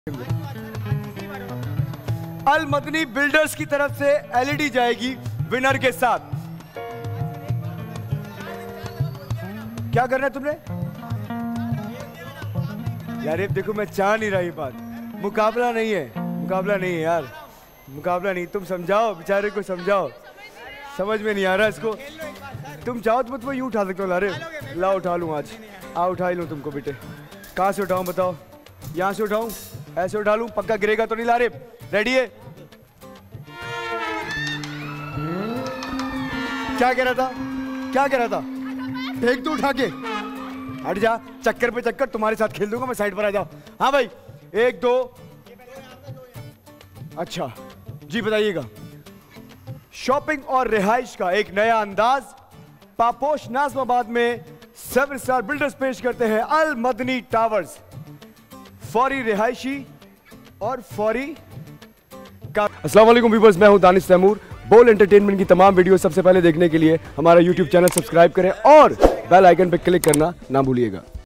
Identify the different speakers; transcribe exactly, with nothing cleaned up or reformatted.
Speaker 1: अल Madani builders की तरफ से एलईडी जाएगी विनर के साथ। क्या करना है तुमने यार? ये देखो मैं चाह नहीं रही बात, मुकाबला नहीं है, मुकाबला नहीं है यार, मुकाबला नहीं। तुम समझाओ बेचारे को, समझाओ, समझ में नहीं आ रहा इसको। तुम चाहो तो तुम्हें यूं उठा सकते हो। लारे ला उठा लूं आज, आ उठा ही लूं तुमको बेटे। कहाँ से उठाऊं बताओ? यहाँ से उठाऊं, ऐसे उठा लूं? पक्का गिरेगा तो नहीं? लारे रेडी है? क्या कह रहा था, क्या कह रहा था? फेंक दो उठा के, हट जा। चक्कर पे चक्कर तुम्हारे साथ खेल दूंगा मैं, साइड पर आ जाओ। हाँ भाई, एक दो। अच्छा जी बताइएगा। शॉपिंग और रिहाइश का एक नया अंदाज पापोश नाज़िमाबाद में सेवन स्टार बिल्डर्स पेश करते हैं अल मदनी टावर्स। फौरी रिहायशी और फौरी का। अस्सलाम वालेकुम व्यूअर्स, मैं हूं दानिश तैमूर। बोल एंटरटेनमेंट की तमाम वीडियो सबसे पहले देखने के लिए हमारा यूट्यूब चैनल सब्सक्राइब करें और बेल आइकन पर क्लिक करना ना भूलिएगा।